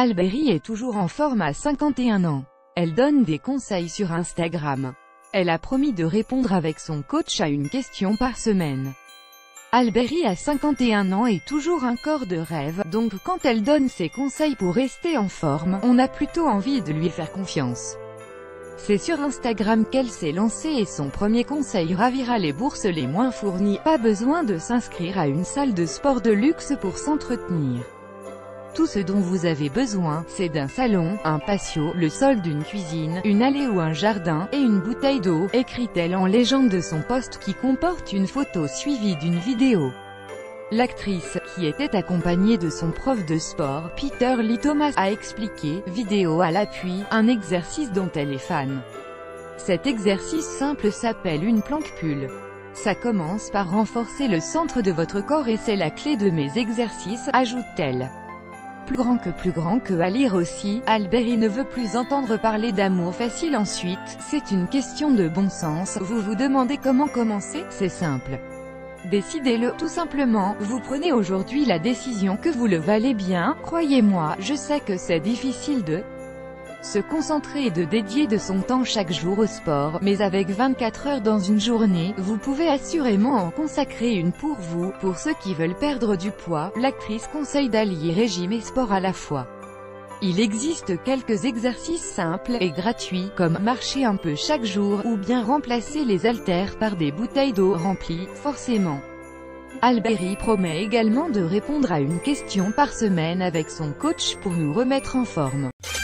Alberi est toujours en forme à 51 ans. Elle donne des conseils sur Instagram. Elle a promis de répondre avec son coach à une question par semaine. Alberi a 51 ans et toujours un corps de rêve, donc quand elle donne ses conseils pour rester en forme, on a plutôt envie de lui faire confiance. C'est sur Instagram qu'elle s'est lancée et son premier conseil ravira les bourses les moins fournies. Pas besoin de s'inscrire à une salle de sport de luxe pour s'entretenir. Tout ce dont vous avez besoin, c'est d'un salon, un patio, le sol d'une cuisine, une allée ou un jardin, et une bouteille d'eau, écrit-elle en légende de son post qui comporte une photo suivie d'une vidéo. L'actrice, qui était accompagnée de son prof de sport, Peter Lee Thomas, a expliqué, vidéo à l'appui, un exercice dont elle est fan. Cet exercice simple s'appelle une plank pull. Ça commence par renforcer le centre de votre corps et c'est la clé de mes exercices, ajoute-t-elle. Plus grand que à lire aussi, Alberi ne veut plus entendre parler d'amour facile ensuite, c'est une question de bon sens. Vous vous demandez comment commencer? C'est simple. Décidez-le, tout simplement. Vous prenez aujourd'hui la décision que vous le valez bien. Croyez-moi, je sais que c'est difficile de se concentrer et de dédier de son temps chaque jour au sport, mais avec 24 heures dans une journée, vous pouvez assurément en consacrer une pour vous. Pour ceux qui veulent perdre du poids, l'actrice conseille d'allier régime et sport à la fois. Il existe quelques exercices simples et gratuits, comme marcher un peu chaque jour, ou bien remplacer les haltères par des bouteilles d'eau remplies, forcément. Alberi promet également de répondre à une question par semaine avec son coach pour nous remettre en forme.